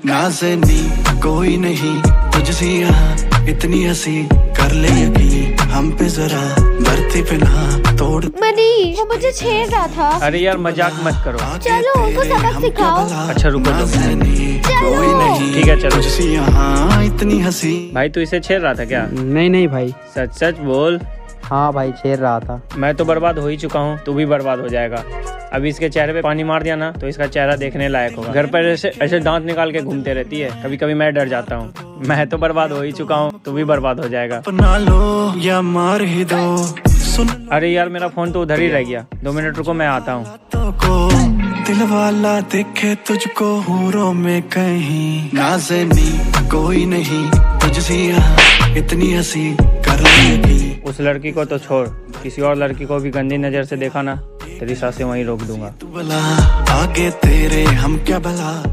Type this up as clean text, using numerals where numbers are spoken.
नाज़नी कोई नहीं तुझसे यहाँ इतनी हंसी, कर ले यकीन हम पे जरा धरती पे ना तोड़। मनीष वो मुझे छेड़ रहा था। अरे यार मजाक मत करो। चलो उनको सबक सिखाओ। अच्छा रुको तो। कोई नहीं ठीक है चलो। तुझसे यहाँ इतनी हंसी। भाई तू इसे छेड़ रहा था क्या? नहीं भाई। सच सच बोल। हाँ भाई छेड़ रहा था। मैं तो बर्बाद हो ही चुका हूँ, तू भी बर्बाद हो जाएगा। अभी इसके चेहरे पे पानी मार दिया ना तो इसका चेहरा देखने लायक होगा। घर पर ऐसे दांत निकाल के घूमते रहती है, कभी कभी मैं डर जाता हूँ। मैं तो बर्बाद हो ही चुका हूँ, तू भी बर्बाद हो जाएगा। अपना लो या मार ही दो। सुन अरे यार मेरा फोन तो उधर ही रह गया, 2 मिनट रुको मैं आता हूँ। दिल वाला देखे तुझको हूरों में कहीं, नाज़नी कोई नहीं तुझसे यहाँ इतनी हंसी, कर ले। उस लड़की को तो छोड़, किसी और लड़की को भी गंदी नजर से देखा ना तेरी सांसें वहीं रोक दूंगा। तू भला आगे तेरे हम क्या भला।